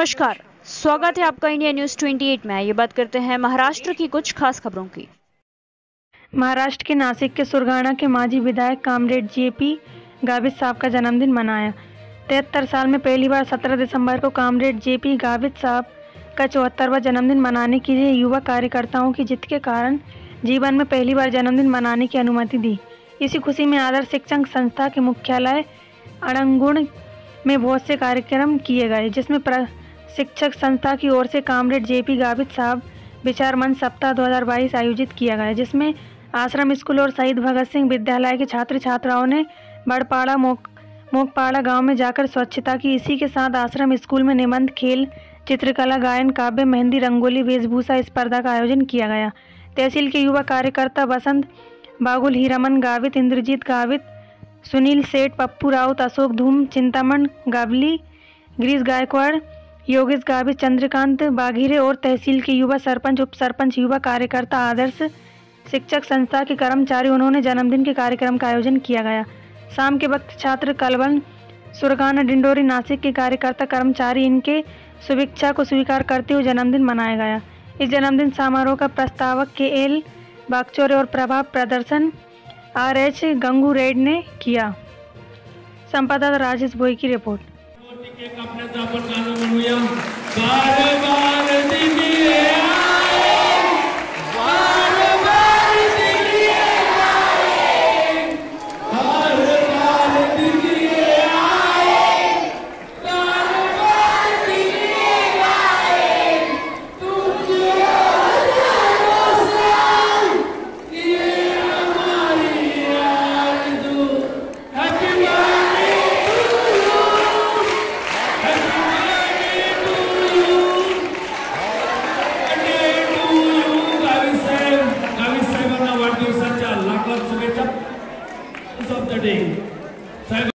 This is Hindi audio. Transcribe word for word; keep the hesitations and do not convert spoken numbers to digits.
नमस्कार, स्वागत है आपका इंडिया न्यूज अट्ठाईस में। ये बात करते हैं महाराष्ट्र की कुछ खास खबरों की। महाराष्ट्र के नासिक के सुरगाणा के माजी विधायक कामरेड जेपी गावित साहब का जन्मदिन मनाया। तिहत्तर साल में पहली बार सत्रह दिसंबर को कामरेड जेपी गावित साहब का चौहत्तरवां जन्मदिन मनाने के लिए युवा कार्यकर्ताओं की जिद के कारण जीवन में पहली बार जन्मदिन मनाने की अनुमति दी। इसी खुशी में आदर्श शिक्षण संस्था के मुख्यालय अड़ंगुण में बहुत से कार्यक्रम किए गए, जिसमें शिक्षक संस्था की ओर से कामरेड जेपी गावित साहब विचार मंच सप्ताह दो हज़ार बाईस आयोजित किया गया, जिसमें आश्रम स्कूल और शहीद भगत सिंह विद्यालय के छात्र छात्राओं ने बड़पाड़ा मोक मोकपाड़ा गांव में जाकर स्वच्छता की। इसी के साथ आश्रम स्कूल में निबंध, खेल, चित्रकला, गायन, काव्य, मेहंदी, रंगोली, वेशभूषा स्पर्धा का आयोजन किया गया। तहसील के युवा कार्यकर्ता बसंत बागुल, हीरामन गावित, इंद्रजीत गावित, सुनील सेठ, पप्पू राउत, अशोक धूम, चिंतामण गावली, गिरीश गायकवाड़, योगेश गावित, चंद्रकांत बाघिरे और तहसील के युवा सरपंच, उप सरपंच, युवा कार्यकर्ता, आदर्श शिक्षक संस्था के कर्मचारी उन्होंने जन्मदिन के कार्यक्रम का आयोजन किया गया। शाम के वक्त छात्र कलवन, सुरगाना, डिंडोरी, नासिक के कार्यकर्ता कर्मचारी इनके शुभेच्छा को स्वीकार करते हुए जन्मदिन मनाया गया। इस जन्मदिन समारोह का प्रस्तावक के एल बागचौरे और प्रभाव प्रदर्शन आर एच गंगू रेड ने किया। संपादक राजेश भोई की रिपोर्ट। वाढदिवसाच्या लाख लाख शुभेच्छा.